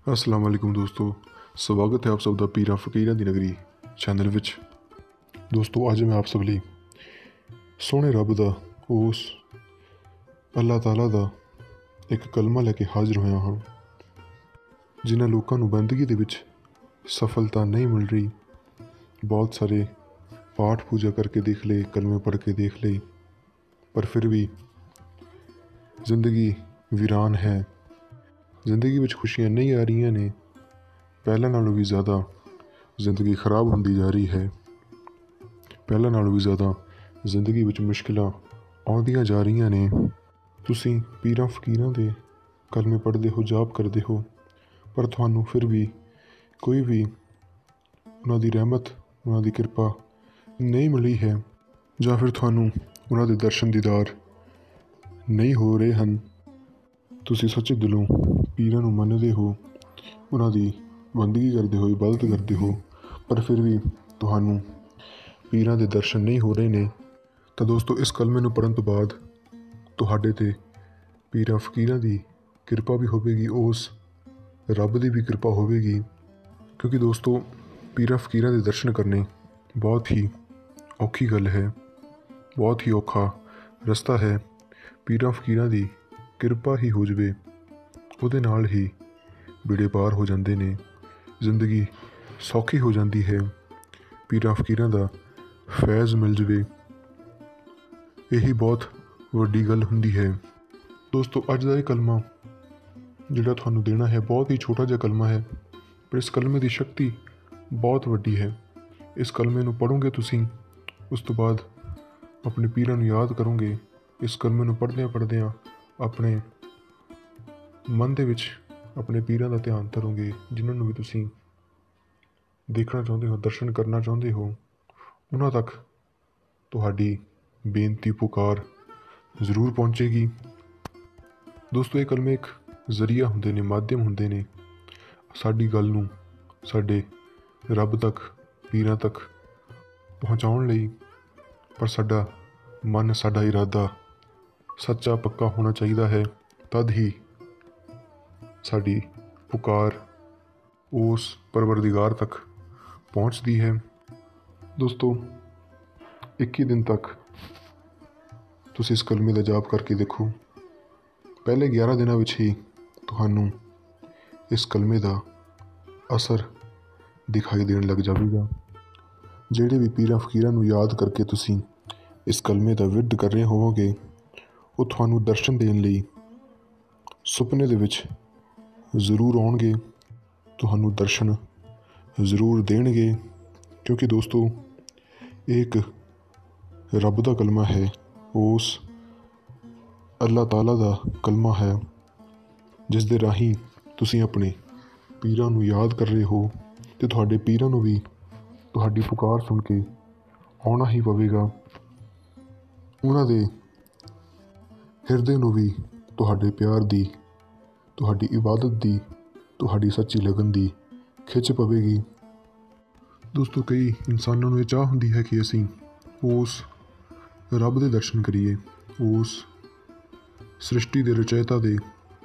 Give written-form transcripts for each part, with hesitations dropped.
अस्सलाम वालेकुम दोस्तों, स्वागत है आप सब दा पीरा फकीरां दी नगरी चैनल विच। दोस्तों अज मैं आप सब ਲਈ सोहने रब दा उस अल्लाह ताला दा एक कलमा लैके हाजिर होया हाँ। जिन्हां लोकां नूं बंदगी दे विच सफलता नहीं मिल रही, बहुत सारे पाठ पूजा करके देख ले, कलमे पढ़ के देख ले, पर फिर भी जिंदगी वीरान है। जिंदगी विच खुशियां नहीं आ रही ने, पहले नालों भी ज़्यादा जिंदगी खराब होंदी जा रही है। पहले नालों भी ज़्यादा जिंदगी विच मुश्किलां आउंदियां जा रही ने। तुसीं पीरां फकीरां दे कलमे पढ़दे हो, जाप करदे हो, पर तुहानूं फिर भी कोई भी उन्हां दी रहमत, उन्हां दी किरपा नहीं मिली है, जां फिर तुहानूं उन्हां दे दर्शन दीदार नहीं हो रहे हैं। तुसीं सच्चे दिलों पीरां नूं मनदे हो, उन्हां दी बंदगी करदे हो, इबादत करदे हो, पर फिर भी तुहानूं पीरां दे दर्शन नहीं हो रहे ने। तो दोस्तों इस कलमे नूं पढ़न तो बाद तुहाडे ते पीरां फकीरां दी किरपा भी होवेगी, उस रब दी भी किरपा होवेगी। क्योंकि दोस्तों पीरां फकीरां दे दर्शन करने बहुत ही औखी गल है, बहुत ही औखा रस्ता है। पीरां फकीरां दी किरपा ही हो जाए, उहदे नाल ही बेड़े पार हो जाते ने, जिंदगी सौखी हो जाती है। पीरां फकीरां दा फैज़ मिल जाए, यही बहुत वड्डी गल हुंदी है। दोस्तों अज दा कलमा जिहड़ा तुहानूं देना है बहुत ही छोटा जिहा कलमा है, पर इस कलमे की शक्ति बहुत वड्डी है। इस कलमे नूं पढ़ोगे तुसीं, उस तो बाद अपने पीरां नूं याद करोगे। इस कलमे नूं पढ़दियां पढ़दियां अपने मन दे विच अपने पीरां दा ध्यान धरोगे, जिन्हां नूं भी तुसीं देखना चाहुंदे हो, दर्शन करना चाहुंदे हो, उन्हां तक तुहाडी बेनती पुकार जरूर पहुँचेगी। दोस्तों ये कलमे एक जरिया हुंदे ने, माध्यम हुंदे ने साडी गल नूं साडे रब तक, पीरां तक पहुँचाउण लई। पर साडा मन, साडा इरादा सच्चा पक्का होना चाहिए है, तद ही साडी पुकार उस परवरदिगार तक पहुँचती है। दोस्तों 21 दिन तक तुसीं इस कलमे का जाप करके देखो, पहले 11 दिनों विच ही तुहानूं इस कलमे का असर दिखाई देन लग जाएगा। जिहड़े भी पीरां फकीरां नूं याद करके तुसीं इस कलमे का विरद कर रहे होवोगे, वो तुहानूं दर्शन देण लई सुपने दे विच जरूर आउणगे, तुहानूं दर्शन जरूर देणगे। क्योंकि दोस्तों एक रब दा कलमा है, उस अल्लाह ताला दा कलमा है, जिस दे राही तुसीं अपने पीरां नूं याद कर रहे हो, ते तुहाडे पीरां नूं भी तुहाडी पुकार सुन के आउणा ही पवेगा। उन्हां दे हिरदे नूं भी तुहाडे प्यार दी, तुहाडी इबादत दी, तुहाडी सच्ची लगन दी खिच पवेगी। दोस्तों कई इंसानों नूं चाह हुंदी है कि असीं उस रब दे दर्शन करिए, उस सृष्टि दे रचयिता दे,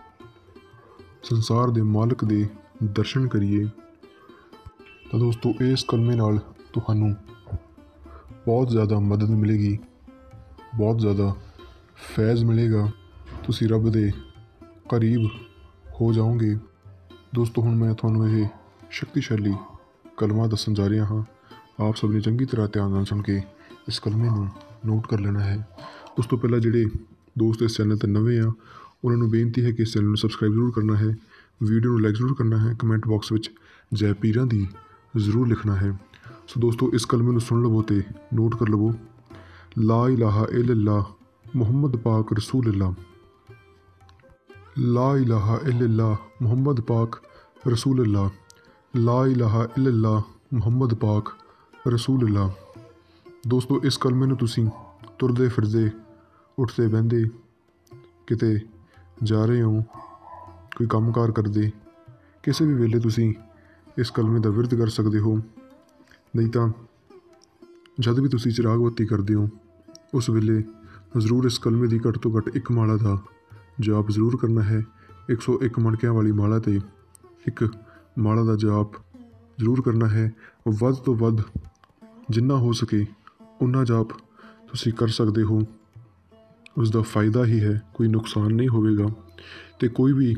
संसार दे मालक दे दर्शन करिए। तो दोस्तों इस कलमे नाल तुहानूं बहुत ज़्यादा मदद मिलेगी, बहुत ज़्यादा फैज़ मिलेगा, तुसीं रब दे करीब हो जाओगे। दोस्तों हुण मैं तुहानूं ये शक्तिशाली कलमा दस्सण जा रहा हाँ। आप सब ने चंगी तरह ध्यान नाल सुन के इस कलमे नूं नोट कर लेना है। दोस्तों पहला जिहड़े दोस्त इस चैनल ते नवे आ, उन्होंने बेनती है कि इस चैनल को सबसक्राइब जरूर करना है, वीडियो लाइक जरूर करना है, कमेंट बॉक्स में जय पीरां दी जरूर लिखना है। सो दोस्तों इस कलमे को सुन लवो तो नोट कर लवो। ला इलाहा इल्लल्लाह मुहम्मद पाक रसूल अल्लाह, ला इलाहा इल्लल्लाह मुहम्मद पाक रसूल अल्लाह, ला इलाहा इल्लल्लाह मुहम्मद पाक रसूल अल्लाह। दोस्तों इस कलमे नूं तुसीं तुरदे फिरदे, उठते बहते, किते जा रहे हो, कोई काम कार करते, किसी भी वेले तुसीं इस कलमे का विरद कर सकते हो। नहीं तो जद भी तुसीं चिराग बत्ती करते हो, उस वेले जरूर इस कलमे की घट तो घट एक माला का जाप जरूर करना है। 101 मणकियां वाली माला ते ਇੱਕ ਮਾਲਾ ਦਾ ਜਾਪ ਜ਼ਰੂਰ ਕਰਨਾ ਹੈ। ਵੱਧ ਤੋਂ ਵੱਧ ਜਿੰਨਾ ਹੋ ਸਕੇ ਉਨਾ ਜਾਪ ਤੁਸੀਂ ਕਰ ਸਕਦੇ ਹੋ। ਉਸ ਦਾ ਫਾਇਦਾ ਹੀ ਹੈ, ਕੋਈ ਨੁਕਸਾਨ ਨਹੀਂ ਹੋਵੇਗਾ। ਅਤੇ ਕੋਈ ਵੀ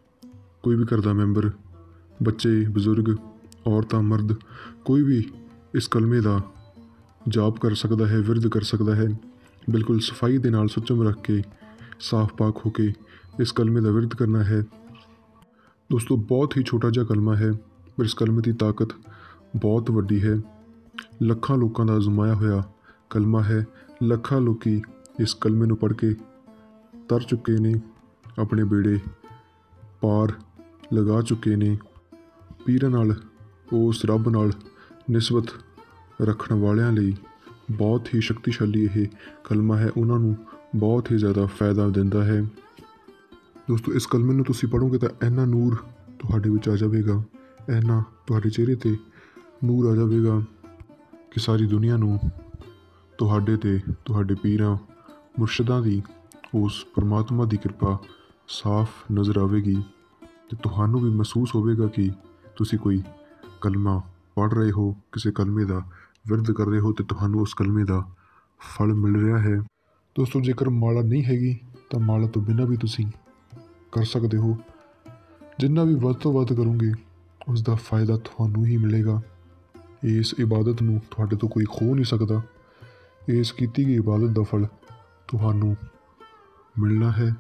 ਘਰ ਦਾ ਮੈਂਬਰ, ਬੱਚੇ, ਬਜ਼ੁਰਗ, ਔਰਤਾਂ, ਮਰਦ, ਕੋਈ ਵੀ ਇਸ ਕਲਮੇ ਦਾ ਜਾਪ ਕਰ ਸਕਦਾ ਹੈ, ਵਿਰਦ ਕਰ ਸਕਦਾ ਹੈ। ਬਿਲਕੁਲ ਸਫਾਈ ਦੇ ਨਾਲ ਸੁਚਮ ਰੱਖ ਕੇ, ਸਾਫ਼ ਪਾਕ ਹੋ ਕੇ ਇਸ ਕਲਮੇ ਦਾ ਵਿਰਦ ਕਰਨਾ ਹੈ। ਦੋਸਤੋ ਬਹੁਤ ਹੀ ਛੋਟਾ ਜਿਹਾ ਕਲਮਾ ਹੈ, ਪਰ ਇਸ ਕਲਮੇ ਦੀ ਤਾਕਤ ਬਹੁਤ ਵੱਡੀ ਹੈ। ਲੱਖਾਂ ਲੋਕਾਂ ਦਾ ਅਜ਼ਮਾਇਆ ਹੋਇਆ ਕਲਮਾ ਹੈ। ਲੱਖਾਂ ਲੋਕੀ ਇਸ ਕਲਮੇ ਨੂੰ ਪੜ੍ਹ ਕੇ ਤਰ ਚੁੱਕੇ ਨੇ, ਆਪਣੇ ਬੇੜੇ ਪਾਰ ਲਗਾ ਚੁੱਕੇ ਨੇ। ਪੀਰਾਂ ਨਾਲ, ਉਸ ਰੱਬ ਨਾਲ ਨਿਸਬਤ ਰੱਖਣ ਵਾਲਿਆਂ ਲਈ ਬਹੁਤ ਹੀ ਸ਼ਕਤੀਸ਼ਾਲੀ ਇਹ ਕਲਮਾ ਹੈ। ਉਹਨਾਂ ਨੂੰ ਬਹੁਤ ਹੀ ਜ਼ਿਆਦਾ ਫਾਇਦਾ ਦਿੰਦਾ ਹੈ। ਦੋਸਤੋ ਇਸ ਕਲਮੇ ਨੂੰ ਤੁਸੀਂ ਪੜ੍ਹੋਗੇ ਤਾਂ ਇੰਨਾ ਨੂਰ ਤੁਹਾਡੇ ਵਿੱਚ ਆ ਜਾਵੇਗਾ, ਇੰਨਾ ਤੁਹਾਡੇ ਚਿਹਰੇ 'ਤੇ ਨੂਰ ਆ ਜਾਵੇਗਾ ਕਿ ਸਾਰੀ ਦੁਨੀਆ ਨੂੰ ਤੁਹਾਡੇ 'ਤੇ, ਤੁਹਾਡੇ ਪੀਰਾਂ ਮੁਰਸ਼ਿਦਾਂ ਦੀ, ਉਸ ਪਰਮਾਤਮਾ ਦੀ ਕਿਰਪਾ ਸਾਫ਼ ਨਜ਼ਰ ਆਵੇਗੀ। ਅਤੇ ਤੁਹਾਨੂੰ ਵੀ ਮਹਿਸੂਸ ਹੋਵੇਗਾ ਕਿ ਤੁਸੀਂ ਕੋਈ ਕਲਮਾ ਪੜ੍ਹ ਰਹੇ ਹੋ, ਕਿਸੇ ਕਲਮੇ ਦਾ ਵਿਰਦ ਕਰ ਰਹੇ ਹੋ ਅਤੇ ਤੁਹਾਨੂੰ ਉਸ ਕਲਮੇ ਦਾ ਫਲ ਮਿਲ ਰਿਹਾ ਹੈ। ਦੋਸਤੋ ਜੇਕਰ ਮਾਲਾ ਨਹੀਂ ਹੈਗੀ ਤਾਂ ਮਾਲਾ ਤੋਂ ਬਿਨਾਂ ਵੀ ਤੁਸੀਂ ਕਰ ਸਕਦੇ ਹੋ। ਜਿੰਨਾ ਵੀ ਵੱਧ ਤੋਂ ਵੱਧ ਕਰੋਗੇ ਉਸ ਦਾ ਫਾਇਦਾ ਤੁਹਾਨੂੰ ਹੀ ਮਿਲੇਗਾ। ਇਸ ਇਬਾਦਤ ਨੂੰ ਤੁਹਾਡੇ ਤੋਂ ਕੋਈ ਖੋਹ ਨਹੀਂ ਸਕਦਾ। ਇਸ ਕੀਤੀ ਗਈ ਇਬਾਦਤ ਦਾ ਫਲ ਤੁਹਾਨੂੰ ਮਿਲਣਾ ਹੈ।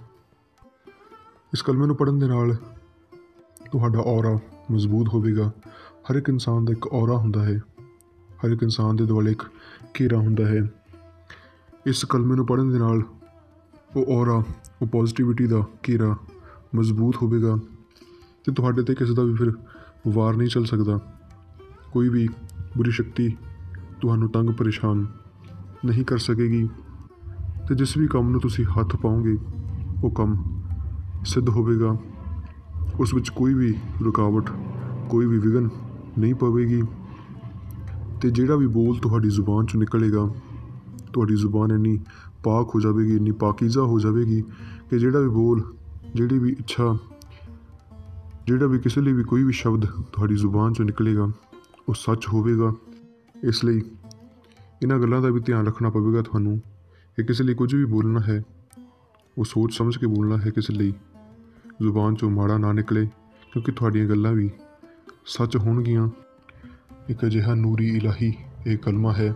ਇਸ ਕਲਮੇ ਨੂੰ ਪੜ੍ਹਨ ਦੇ ਨਾਲ ਤੁਹਾਡਾ ਔਰਾ ਮਜ਼ਬੂਤ ਹੋਵੇਗਾ। ਹਰ ਇੱਕ ਇਨਸਾਨ ਦਾ ਇੱਕ ਔਰਾ ਹੁੰਦਾ ਹੈ, ਹਰ ਇੱਕ ਇਨਸਾਨ ਦੇ ਦੁਆਲੇ ਇੱਕ ਘੇਰਾ ਹੁੰਦਾ ਹੈ। ਇਸ ਕਲਮੇ ਨੂੰ ਪੜ੍ਹਨ ਦੇ ਨਾਲ ਉਹ ਔਰਾ, ਉਹ ਪੋਜ਼ੀਟਿਵਿਟੀ ਦਾ ਘੇਰਾ ਮਜ਼ਬੂਤ ਹੋਵੇਗਾ ਅਤੇ ਤੁਹਾਡੇ 'ਤੇ ਕਿਸੇ ਦਾ ਵੀ ਫਿਰ ਵਾਰ ਨਹੀਂ ਚੱਲ ਸਕਦਾ। ਕੋਈ ਵੀ ਬੁਰੀ ਸ਼ਕਤੀ ਤੁਹਾਨੂੰ ਤੰਗ ਪਰੇਸ਼ਾਨ ਨਹੀਂ ਕਰ ਸਕੇਗੀ ਅਤੇ ਜਿਸ ਵੀ ਕੰਮ ਨੂੰ ਤੁਸੀਂ ਹੱਥ ਪਾਓਗੇ ਉਹ ਕੰਮ ਸਿੱਧ ਹੋਵੇਗਾ। ਉਸ ਵਿੱਚ ਕੋਈ ਵੀ ਰੁਕਾਵਟ, ਕੋਈ ਵੀ ਵਿਘਨ ਨਹੀਂ ਪਵੇਗੀ। ਅਤੇ ਜਿਹੜਾ ਵੀ ਬੋਲ ਤੁਹਾਡੀ ਜ਼ੁਬਾਨ 'ਚੋਂ ਨਿਕਲੇਗਾ, ਤੁਹਾਡੀ ਜ਼ੁਬਾਨ ਇੰਨੀ ਪਾਕ ਹੋ ਜਾਵੇਗੀ, ਇੰਨੀ ਪਾਕੀਜ਼ਾ ਹੋ ਜਾਵੇਗੀ ਕਿ ਜਿਹੜਾ ਵੀ ਬੋਲ, ਜਿਹੜੀ ਵੀ ਇੱਛਾ, ਜਿਹੜਾ ਵੀ ਕਿਸੇ ਲਈ ਵੀ ਕੋਈ ਵੀ ਸ਼ਬਦ ਤੁਹਾਡੀ ਜ਼ੁਬਾਨ 'ਚੋਂ ਨਿਕਲੇਗਾ ਉਹ ਸੱਚ ਹੋਵੇਗਾ। ਇਸ ਲਈ ਇਹਨਾਂ ਗੱਲਾਂ ਦਾ ਵੀ ਧਿਆਨ ਰੱਖਣਾ ਪਵੇਗਾ ਤੁਹਾਨੂੰ ਕਿ ਕਿਸੇ ਲਈ ਕੁਝ ਵੀ ਬੋਲਣਾ ਹੈ ਉਹ ਸੋਚ ਸਮਝ ਕੇ ਬੋਲਣਾ ਹੈ, ਕਿਸੇ ਲਈ ਜ਼ੁਬਾਨ 'ਚੋਂ ਮਾੜਾ ਨਾ ਨਿਕਲੇ, ਕਿਉਂਕਿ ਤੁਹਾਡੀਆਂ ਗੱਲਾਂ ਵੀ ਸੱਚ ਹੋਣਗੀਆਂ। ਇੱਕ ਅਜਿਹਾ ਨੂਰੀ ਇਲਾਹੀ ਇਹ ਕਲਮਾ ਹੈ।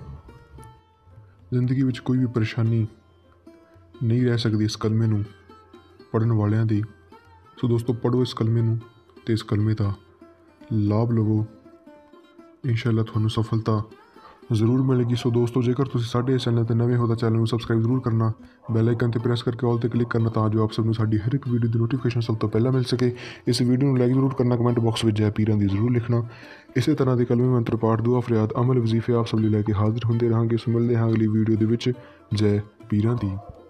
ਜ਼ਿੰਦਗੀ ਵਿੱਚ ਕੋਈ ਵੀ ਪਰੇਸ਼ਾਨੀ ਨਹੀਂ ਰਹਿ ਸਕਦੀ ਇਸ ਕਲਮੇ ਨੂੰ ਪੜ੍ਹਨ ਵਾਲਿਆਂ ਦੀ। ਸੋ ਦੋਸਤੋ ਪੜ੍ਹੋ ਇਸ ਕਲਮੇ ਨੂੰ ਅਤੇ ਇਸ ਕਲਮੇ ਦਾ ਲਾਭ ਲਵੋ। ਇੰਸ਼ਾਅੱਲਾ ਤੁਹਾਨੂੰ ਸਫਲਤਾ ਜ਼ਰੂਰ ਮਿਲੇਗੀ। ਸੋ ਦੋਸਤੋ ਜੇਕਰ ਤੁਸੀਂ ਸਾਡੇ ਇਸ ਚੈਨਲ 'ਤੇ ਨਵੇਂ ਹੋ ਤਾਂ ਚੈਨਲ ਨੂੰ ਸਬਸਕ੍ਰਾਈਬ ਜ਼ਰੂਰ ਕਰਨਾ, ਬੈਲ ਆਈਕਨ 'ਤੇ ਪ੍ਰੈਸ ਕਰਕੇ ਆਲ 'ਤੇ ਕਲਿੱਕ ਕਰਨਾ ਤਾਂ ਜੋ ਆਪ ਸਭ ਨੂੰ ਸਾਡੀ ਹਰ ਇੱਕ ਵੀਡੀਓ ਦੀ ਨੋਟੀਫਿਕੇਸ਼ਨ ਸਭ ਤੋਂ ਪਹਿਲਾਂ ਮਿਲ ਸਕੇ। ਇਸ ਵੀਡੀਓ ਨੂੰ ਲਾਈਕ ਜ਼ਰੂਰ ਕਰਨਾ, ਕਮੈਂਟ ਬਾਕਸ ਵਿੱਚ ਜੈ ਪੀਰਾਂ ਦੀ ਜ਼ਰੂਰ ਲਿਖਣਾ। ਇਸੇ ਤਰ੍ਹਾਂ ਦੇ ਕਲਮੇ ਮੰਤਰ, ਪਾਠ, ਦੁਆ, ਫਰਿਆਦ, ਅਮਲ, ਵਜ਼ੀਫੇ ਆਪ ਸਭ ਲਈ ਲੈ ਕੇ ਹਾਜ਼ਰ ਹੁੰਦੇ ਰਹਾਂਗੇ। ਸੋ ਮਿਲਦੇ ਹਾਂ ਅਗਲੀ ਵੀਡੀਓ ਦੇ ਵਿੱਚ। ਜੈ ਪੀਰਾਂ ਦੀ।